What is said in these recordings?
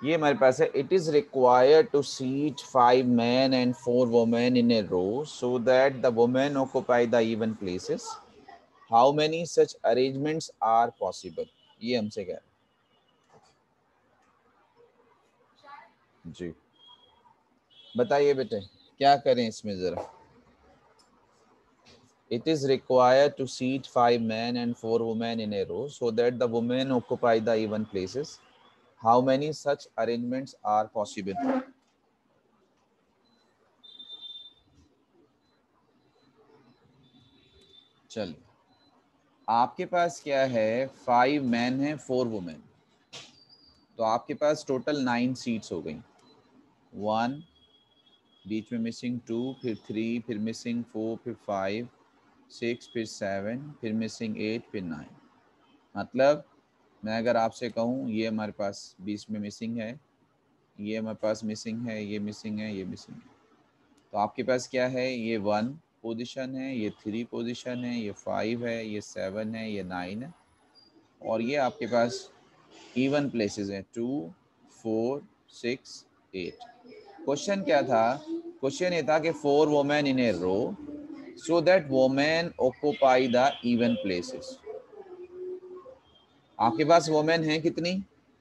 ये हमारे पास है, it is required to seat 5 men and 4 women in a row so that the women occupy the even places. How many such arrangements are possible? ये हमसे कह रहे हैं जी। बताइए बेटे क्या करें इसमें जरा। It is required to seat 5 men and 4 women in a row so that the women occupy the even places. How many such arrangements are possible? चलिए, आपके पास क्या है, 5 men हैं 4 women, तो आपके पास टोटल 9 सीट्स हो गई। 1, बीच में मिसिंग 2, फिर 3, फिर मिसिंग 4, फिर 5, 6, फिर 7, फिर मिसिंग 8, फिर 9। मतलब मैं अगर आपसे कहूँ ये हमारे पास बीच में मिसिंग है, ये हमारे पास मिसिंग है, ये मिसिंग है, ये मिसिंग है, तो आपके पास क्या है, ये 1 पोजीशन है, ये 3 पोजीशन है, ये 5 है, ये 7 है, ये 9 है, और ये आपके पास इवन प्लेसेस हैं 2, 4, 6, 8। क्वेश्चन क्या था, क्वेश्चन ये था कि 4 women in a row so that women occupy the even places. आपके पास वोमेन हैं कितनी?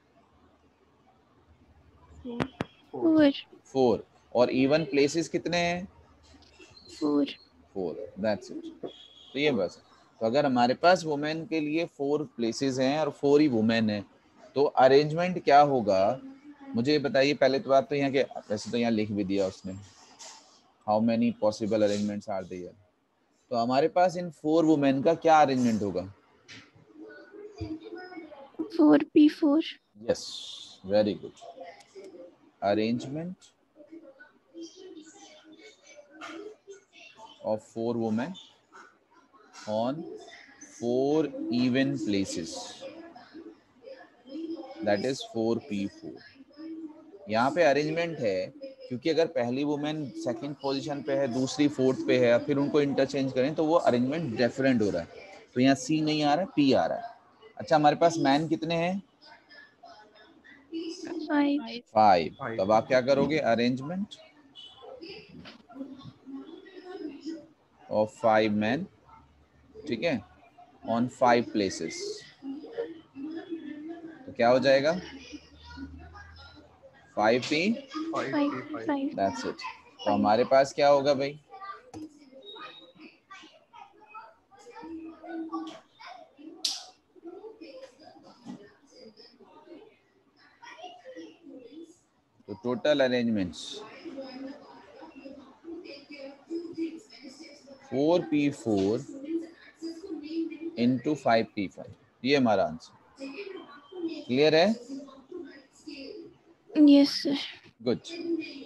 4 4। और इवन प्लेसेस कितने हैं? 4 4। That's it. तो ये बस, तो अगर हमारे पास वुमेन के लिए 4 प्लेसेस हैं और 4 ही वुमेन है, तो अरेंजमेंट क्या होगा मुझे ये बताइए। पहले तो बात तो यहाँ के, वैसे तो यहाँ लिख भी दिया उसने, how many possible arrangements are there. तो हमारे पास इन 4 वुमेन का क्या अरेंजमेंट होगा? 4p4 yes, very good. Arrangement of 4 women on 4 even places, that is 4p4। यहाँ पे अरेंजमेंट है क्योंकि अगर पहली वुमेन सेकंड पोजीशन पे है, दूसरी फोर्थ पे है, फिर उनको इंटरचेंज करें तो वो अरेंजमेंट डिफरेंट हो रहा है। तो यहाँ सी नहीं आ रहा है, पी आ रहा है। अच्छा, हमारे पास मैन कितने हैं? 5 5। तब आप क्या करोगे, अरेंजमेंट ऑफ 5 मैन, ठीक है, ऑन 5 प्लेसेस, तो क्या हो जाएगा, 5p, 5 दैट्स इट। तो हमारे पास क्या होगा भाई, तो total arrangements 4p4 into 5p5, ये हमारा आंसर। क्लियर है? Yes sir. गुड।